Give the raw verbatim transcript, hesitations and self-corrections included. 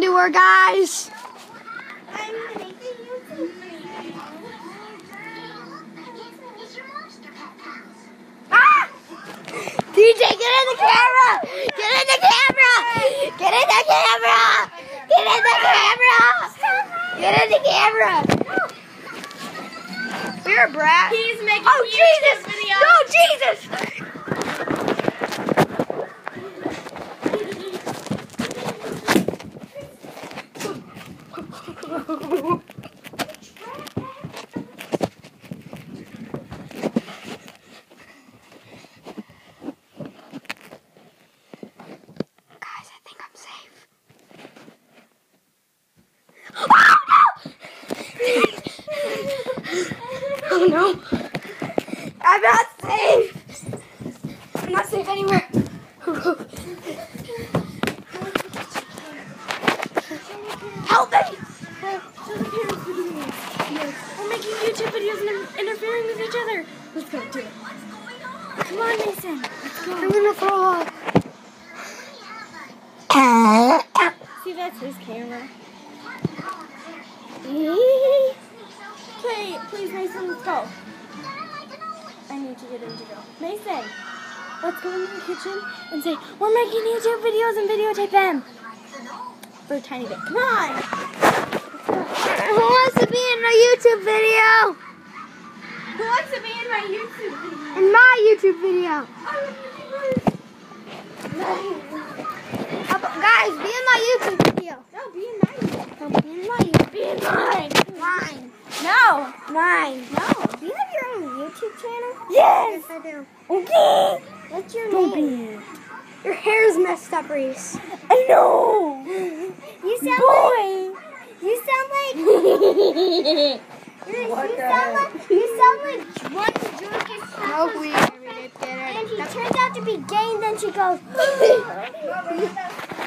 you were, guys. I'm making YouTube video. Ah! D J, get in the camera! Get in the camera! Get in the camera! Get in the camera! Get in the camera! You're a brat. He's making Oh, YouTube Jesus! video. No, Jesus! Guys, I think I'm safe. Oh no! I'm not safe! I'm not safe anywhere. Help me! We're making YouTube videos and inter- interfering with each other. Let's go do it. Come on, Mason. Let's go. I'm gonna throw up. See, that's his camera. Okay, please, Mason, let's go. I need to get him to go. Mason, let's go into the kitchen and say, we're making YouTube videos and videotape them. For a tiny bit. Come on. Who wants to be in a YouTube video? Who wants to be in my YouTube video? In my YouTube video. How about- guys, be in my YouTube video. No, be in mine. No, be in my Be in mine. Mine. No. Mine. No. Do you have your own YouTube channel? Yes, I do. Okay. What's your Don't name? Your hair's messed up, Reese. I know. You sound Boy. like. You sound like. Reese, What you the sound heck? like. You sound like one drunk Smoke weed. And he turns out to be gay, and then she goes.